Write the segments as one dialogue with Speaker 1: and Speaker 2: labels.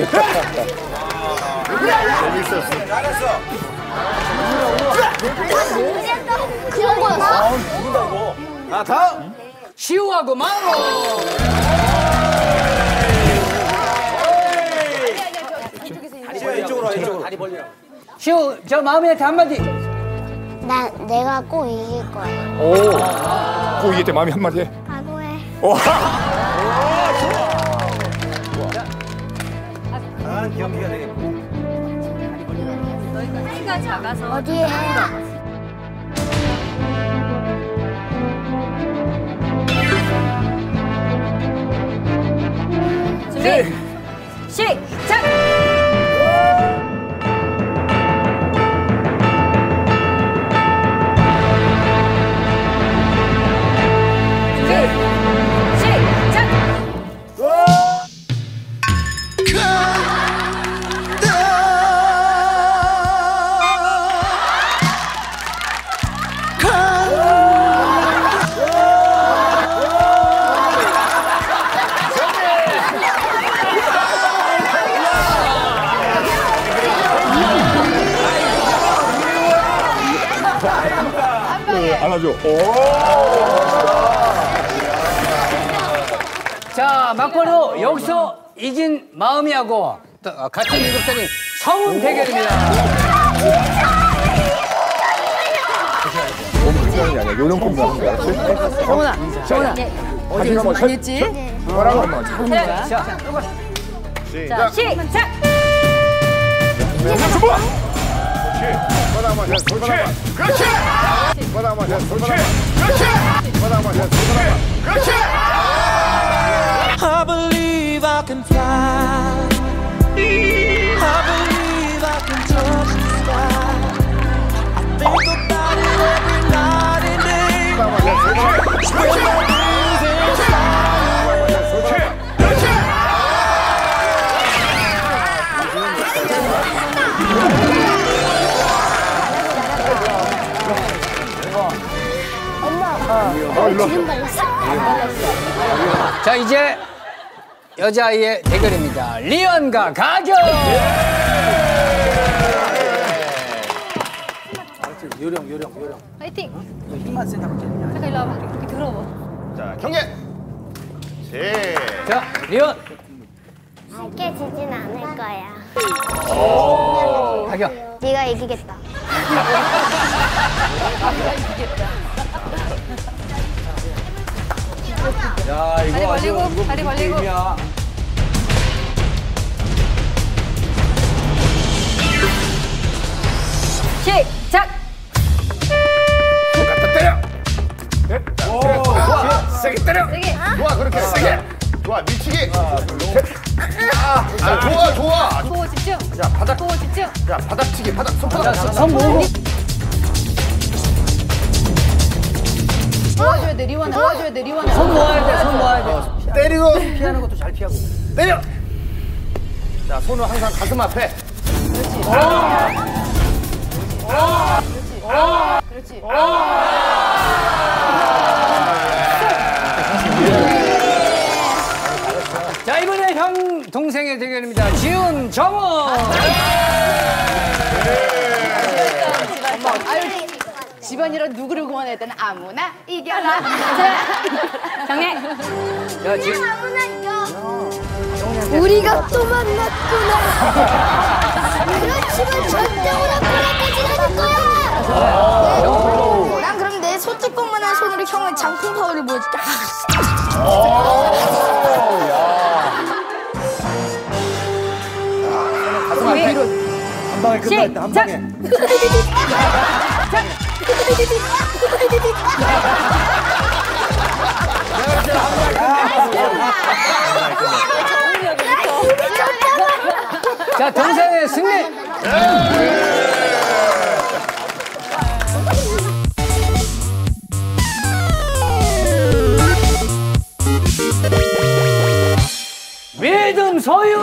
Speaker 1: 재밌었어.
Speaker 2: 잘했어.
Speaker 3: 그런 거였어?
Speaker 2: 자, 다음.
Speaker 4: 시우하고 마로.
Speaker 2: 이쪽으로 와, 이쪽으로. 다리 벌리라.
Speaker 4: 시우, 저 마음이한테 한마디.
Speaker 3: 내가 꼭 이길 거야.
Speaker 1: 오. 꼭 이길 때 마음이 한마디 해.
Speaker 3: 각오해.
Speaker 2: 아, 경기가 되겠고.
Speaker 5: 키가 작아서.
Speaker 3: 어디에 해?
Speaker 5: 준비. 시작.
Speaker 1: 안아줘.
Speaker 4: 자, 막바로 여기서 이긴 마음이하고 같은 일곱단이 성운 대결입니다.
Speaker 1: 너무 긴장이 아니야. 요령 공부 하는 거야.
Speaker 5: 정훈아, 어디 연습 많이 했지?
Speaker 1: 뭐라고 한번
Speaker 4: 자,
Speaker 5: 자, 시작.
Speaker 1: 준비. 바닥만 해. 돌바닥만. 그렇지. 바닥만 해. 돌바닥만. 그렇지. 바닥만 해. 돌바닥만. 그렇지.
Speaker 6: I believe I can fly. I believe I can touch the sky. I think about it every night and day.
Speaker 1: 바닥만 해. 돌바닥만. 그렇지.
Speaker 3: 지금 발랐어?
Speaker 4: 자, 이제 여자아이의 대결입니다. 리언과 가경!
Speaker 2: 요령.
Speaker 5: 파이팅.
Speaker 2: 힘만 센 잡고 있냐.
Speaker 5: 잠깐 일로 와봐. 이렇게 들어봐.
Speaker 1: 자, 경례.
Speaker 4: 자, 리언!
Speaker 3: 절대 지진 않을 거야.
Speaker 4: 가경!
Speaker 3: 네가 이기겠다.
Speaker 2: 야, 이거
Speaker 5: 다리 벌리고, 다리 벌리고.
Speaker 2: 게임이야.
Speaker 5: 시작.
Speaker 1: 갖다 때려. 네? 좋아. 세게 때려.
Speaker 5: 세게.
Speaker 1: 좋아, 그렇게 세게. 좋아, 미치게. 좋아.
Speaker 5: 보호 집중.
Speaker 1: 자, 바닥.
Speaker 5: 보호 집중.
Speaker 1: 자, 바닥치기. 손바닥.
Speaker 4: 손 모으고.
Speaker 5: 도와줘야 돼, 리원아. 도와줘야 돼, 리원아.
Speaker 4: 손 모아야 돼, 손 모아야 돼.
Speaker 1: 때리고.
Speaker 2: 피하는 것도 잘 피하고.
Speaker 1: 때려. 자, 손을 항상 가슴 앞에.
Speaker 5: 그렇지.
Speaker 4: 자, 이번에 형 동생의 대결입니다. 지훈, 정원!
Speaker 5: 아유, 집안일은 누구를 구원해야 되나? 아무나 이겨라. 정해.
Speaker 4: 자, 지금.
Speaker 3: 우리가 또 만났구나. 그렇지만 절대 오락가락까지 하는 거야. 난 그럼 내 소뚜껑만한 손으로 형의 장풍 파워를 보여줄게.
Speaker 1: 가슴 앞에.
Speaker 2: 한 방에 끝나겠다, 한 방에.
Speaker 4: 자, 동생의 승리! 믿음 소유!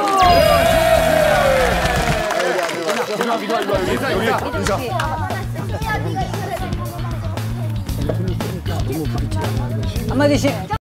Speaker 1: 인사.
Speaker 4: 한마디씩.